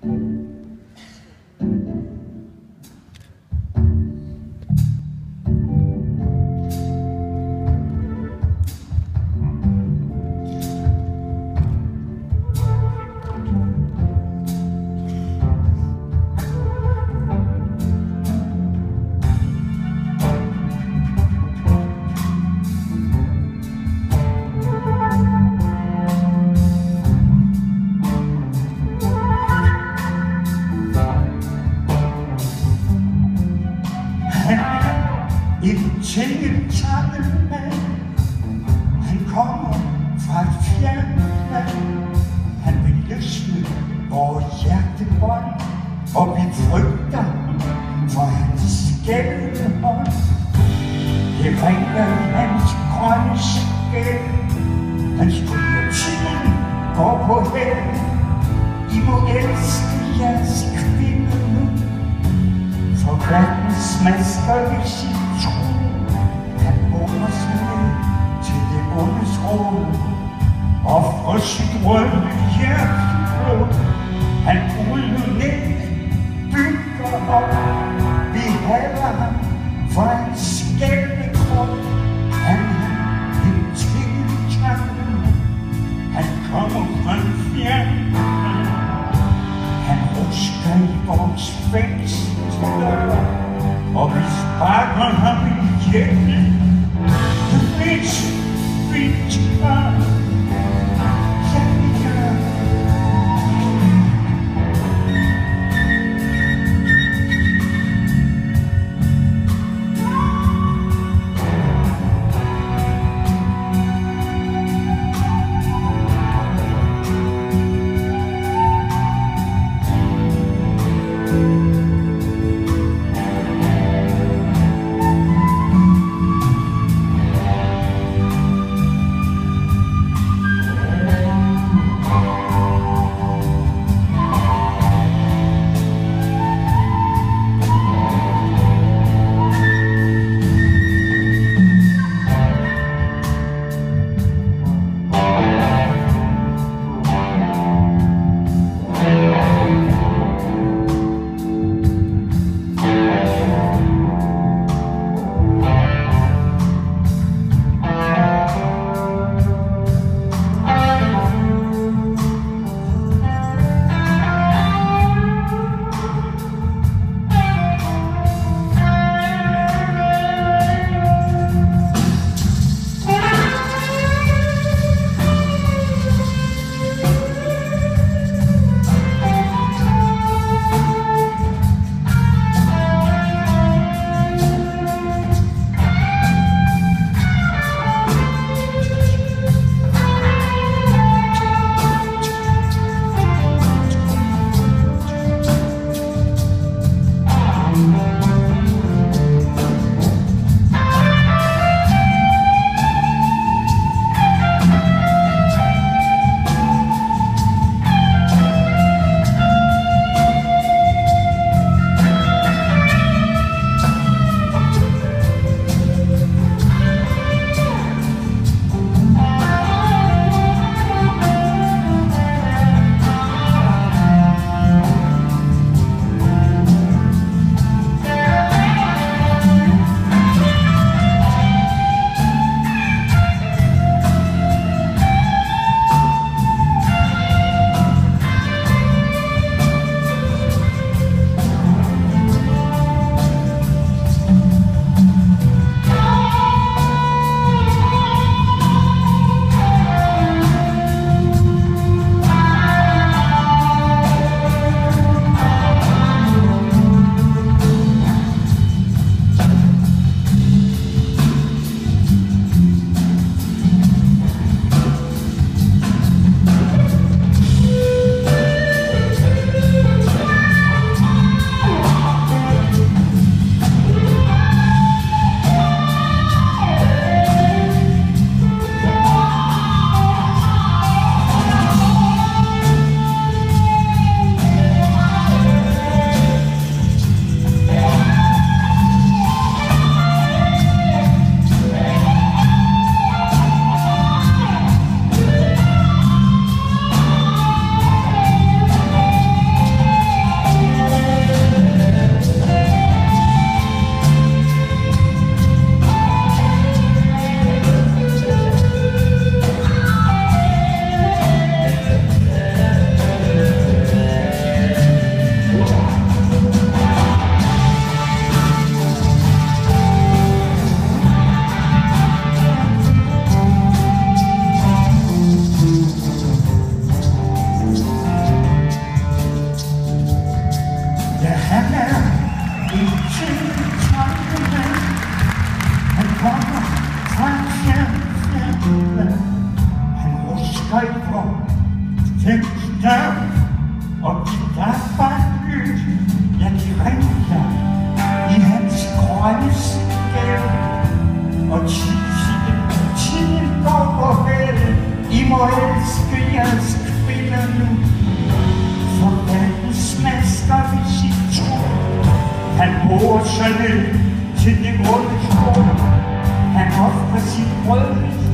En tingetanget mand, han kommer fra et fjernt land. Han vil løsne vores hjertebånd, og vi frygter for hans skældende hånd. Det ringer hans grønne skæld, han stryger tiden, går på held. I må elske jeres kvinde nu, for verdens masker vil sige tro. Han åbner sig ned til det ondes råd, offrer sit røde hjerteblod. Han bryder ned, bygger op. Vi hader ham for hans skældne krop. Han er en tingetangen, han kommer fra en fjern. Han rusker i vores fængselsdør, og vi sparker ham ihjel. Hvis vi tør, ja vi gør. Han er en tjenestemand. Han kommer fra fjernfjellet. Han rusker i vor fængsler, og de der lys, ja, de ringer i hans grønne skæld. Og tiden går på hælde, I må elske jeres kvinder nu. For verden smasker ved sit tro. Han borer sig ned til det onde tro. Han offrer sit brød